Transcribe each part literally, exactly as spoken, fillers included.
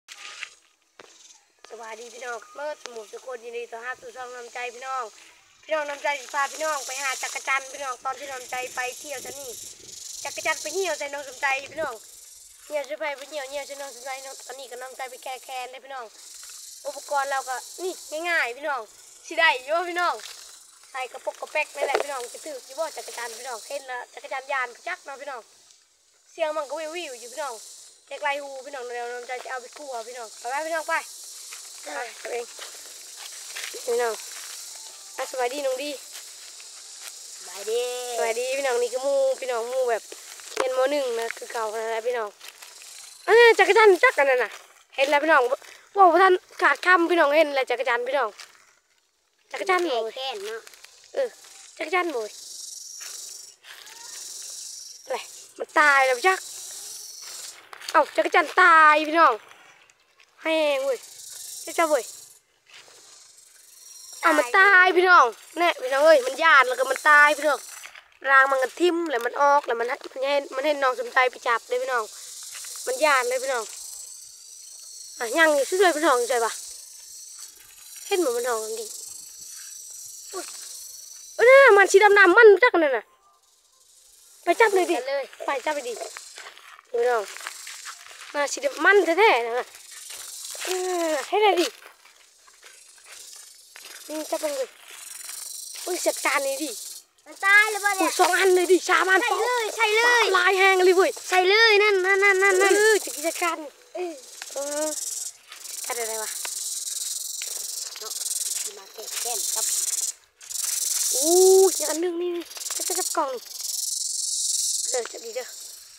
สวัสดีพี่น้องเมื่อหมู่ทุกคนยินดีต้อนรับสู่ช่องน้ำใจพี่น้องพี่น้องน้ำใจพาพี่น้องไปหาจักรจันทร์พี่น้องตอนที่น้ำใจไปเที่ยวจะนี่จักรจันทร์ไปเที่ยวใจน้องสมใจพี่น้องเที่ยวจะไปไปเที่ยวเที่ยวใจน้องสมใจตอนนี้ก็น้ำใจไปแค่แคนเลยพี่น้องอุปกรณ์เราก็นี่ง่ายๆพี่น้องสิได้เยอะพี่น้องใส่กระปุกกระแป๊กนี่แหละพี่น้องจะถือยี่ห้อจักรจันทร์พี่น้องเห็นแล้วจักรจันทร์ยานจักเนาะพี่น้องเสียงมันก็วิววิวอยู่พี่น้องเด็กไรหูพี่น้องเราน้ำใจจะเอาไปคั่วพี่น้องไปไปพี่น้องไปไปเองพี่น้องสบายดีน้องดีสบายดีสบายดีพี่น้องนี่คือมูพี่น้องมูแบบเห็นโมหนึ่งนะคือเก่าอะไรพี่น้องอันนี้จักรจันทร์จักกันนั่นน่ะเห็นแล้วพี่น้องว่าท่านขาดคำพี่น้องเห็นแล้วจักรจันทร์พี่น้องจักรจันทร์โวยเนาะเออจักรจันทร์โวยอะไรมันตายแล้วจักเอ้าจักรจันทร์ตายพี่น้องให้เองเว้ยจักรจันทร์เว้ยเอามันตายพี่น้องเนี่ยพี่น้องเอ้ยมันญาติแล้วก็มันตายพี่น้องรางมันกระทิ่มแล้วมันออกแล้วมันมันเห็นมันเห็นน้องสมใจไปจับเลยพี่น้องมันญาติเลยพี่น้องอ่ะยังอยู่ช่วยพี่น้องใจปะเห็นเหมือนมันน้องดีเออเนี่ยมันสีดำดำมันจักกันน่ะไปจับเลยดิไปจับไปดิพี่น้องมาสีดำมันแท้ๆนะให้เลยดินี่จับมันเลยอุ้ยจัดการเลยดิมันตายเลยป่ะเนี่ยสองอันเลยดิสามอันใช่เลยใช่เลยลายแห้งเลยเว้ยใช่เลยนั่นนั่นนั่นนั่นนั่นเออจะกินจัดการเออเออจัดอะไรวะเนาะมาเก็บแก้มครับอู้ยอันนึงนี่จะจะจับกล่องนี่เออจับดีเด้อ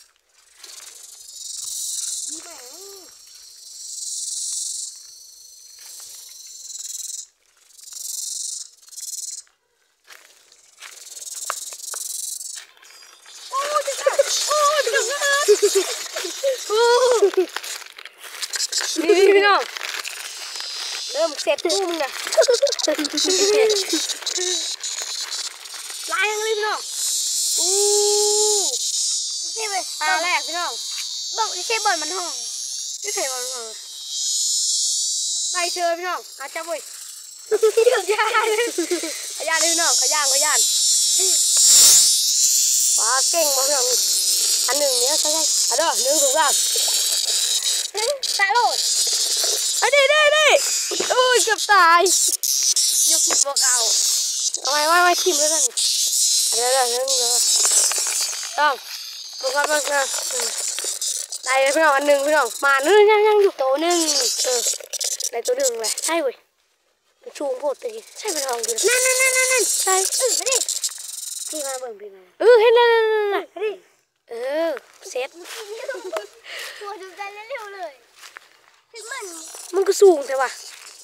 นี่พี่น้องเริ่มเสร็จกุ้งนะลายยังเลยพี่น้องอู้นี่ไปตาแรกพี่น้องบ้องนี่ใช่บอลมันห้องนี่ใช่บอลมันห้องไล่เชิญพี่น้องอาจับเว้ยขยานขยานพี่น้องขยานขยานว้าเก่งมากพี่น้องอันหนึ่งเนี้ยใช่ไหมอันเด้อหนึ่งสองสามตายโลดไอ้ดิดิดิโอ้ยเกือบตายยกขีดโบกเอาเอาไว้ไว้ไว้ขีดด้วยกันอันเด้อหนึ่งเด้อต้องโบกเอาโบกเอาได้เลยพี่น้องอันหนึ่งพี่น้องมาเนื้อยังยังอยู่ตัวหนึ่งเออได้ตัวหนึ่งเลยใช่เว้ยมันชูงโพดตะกี้ใช่เป็นทองดีนั่นนั่นนั่นนั่นใช่เออดิพี่มาเบิ่งพี่มาเออเห็นแล้วนั่นนั่นดิเออเสร็จตัวจนใจเร็วเลยมันมันก็สูงใช่ป่ะ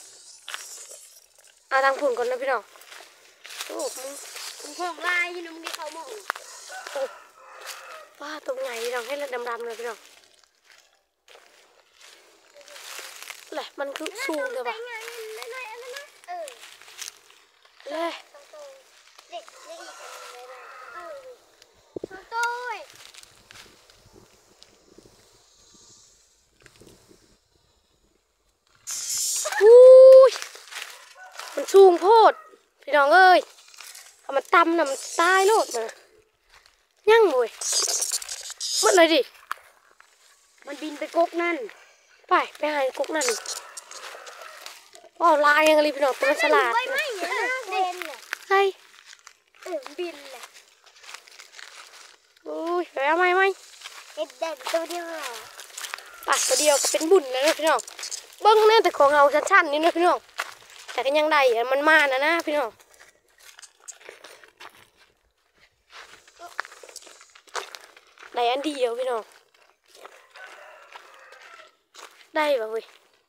เอาทางฝุ่นก่อนนะพี่น้องโอ้มึงมึงห้องลายที่น้องนี่เขามองโอ้ว้าตรงไหนพี่น้องให้เราดำๆเลยพี่น้องแหละมันคือสูงใช่ป่ะเลยเด็กเด็กมันสูงโพดพี่น้องเอ้ยเอามันตำน่ะมันตายโลดมายั่งมวยมันเลยดิมันบินไปกกนั่นไปไปหากกนั่นอ๋อลายยังไงพี่น้องตัวมันฉลาดใช่เออบินเลยโอ้ยไปเอาไหมไหมเด็ดเด็ดตัวเดียวป่ะตัวเดียวก็เป็นบุญแล้วนะพี่น้องเบิ้งแน่แต่ของเราชั้นๆนี่นะพี่น้องแต่ก็ยังได้มันมานะนะพี่น้องได้อันเดียวพี่น้องได้ป่ะเว้ย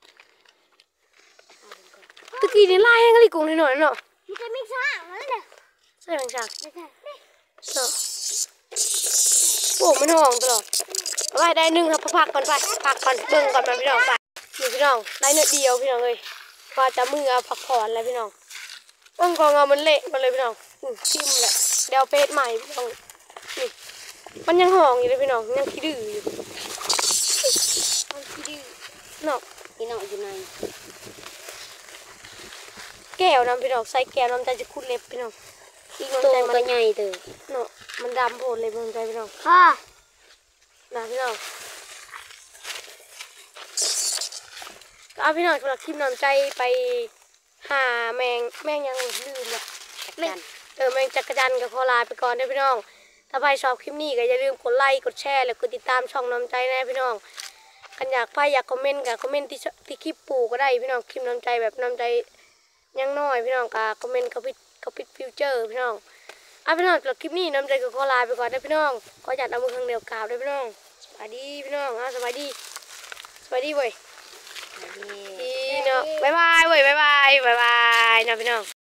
ตะกี้นี่ไล่ให้กันดิกุ้งนิดหน่อยเนาะมันจะไม่ช่างแล้วเนี่ยใช่ไหมช่างเนาะโอ้มันห่องตลอดเอาไว้ได้หนึ่งครับพักก่อนไปพักก่อนเบิ่งก่อนมาพี่น้องไปนี่พี่น้องได้เนื้อเดียวพี่น้องเลยว่าจะมือเอาผักผ่อนอะไรพี่น้องต้นกองเอามันเละมาเลยพี่น้องชิมแหละเดี๋ยวเป็ดใหม่พี่น้องนี่มันยังห่องอยู่เลยพี่น้องยังขี้ดื้ออยู่มันขี้ดื้อเนาะพี่น้องอยู่ในแก้วน้ำพี่น้องใส่แก้วน้ำใจจะคุดเล็บพี่น้องอีกน้ำตัวใจมันก็ใหญ่เด้อเนาะมันดำโผล่เลยน้ำใจพี่น้องค่ะนะพี่น้องก็เอาพี่น้องสำหรับคลิปน้ำใจไปหาแมงแมงยังลืมว่ะแม่นเออแมงจักรจันทร์กับขอลาไปก่อนเด้อพี่น้องถ้าใครชอบคลิปนี้ก็อย่าลืมกดไลค์กดแชร์แล้วกดติดตามช่องน้ำใจนะพี่น้องกันอยากไปอยากคอมเมนต์กับคอมเมนต์ที่ที่คลิปปู่ก็ได้พี่น้องคลิปน้ำใจแบบน้ำใจยังน้อยพี่น้องกับคอมเมนต์เขาพิดเขาพิดฟิวเจอร์พี่น้องเอาพี่น้องสำหรับคลิปนี้น้ำใจก็ขอลาไปก่อนนะพี่น้องก็อยากเอามือข้างเดียวกราบเลยพี่น้องสวัสดีพี่น้องอ่ะสวัสดีสวัสดีเว้ยอันนี้ดีเนาะบ๊ายบายเว้ยบ๊ายบายบ๊ายบายเนาะพี่น้อง